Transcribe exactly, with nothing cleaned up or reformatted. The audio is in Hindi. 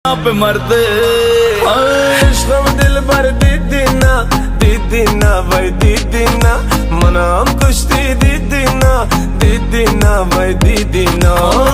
आप मरते इश्क़ दिल भर दीदी ना दीदी ना भाई दीदी ना मना हम कुश्ती दीदी ना दीदी ना भाई दीदी ना।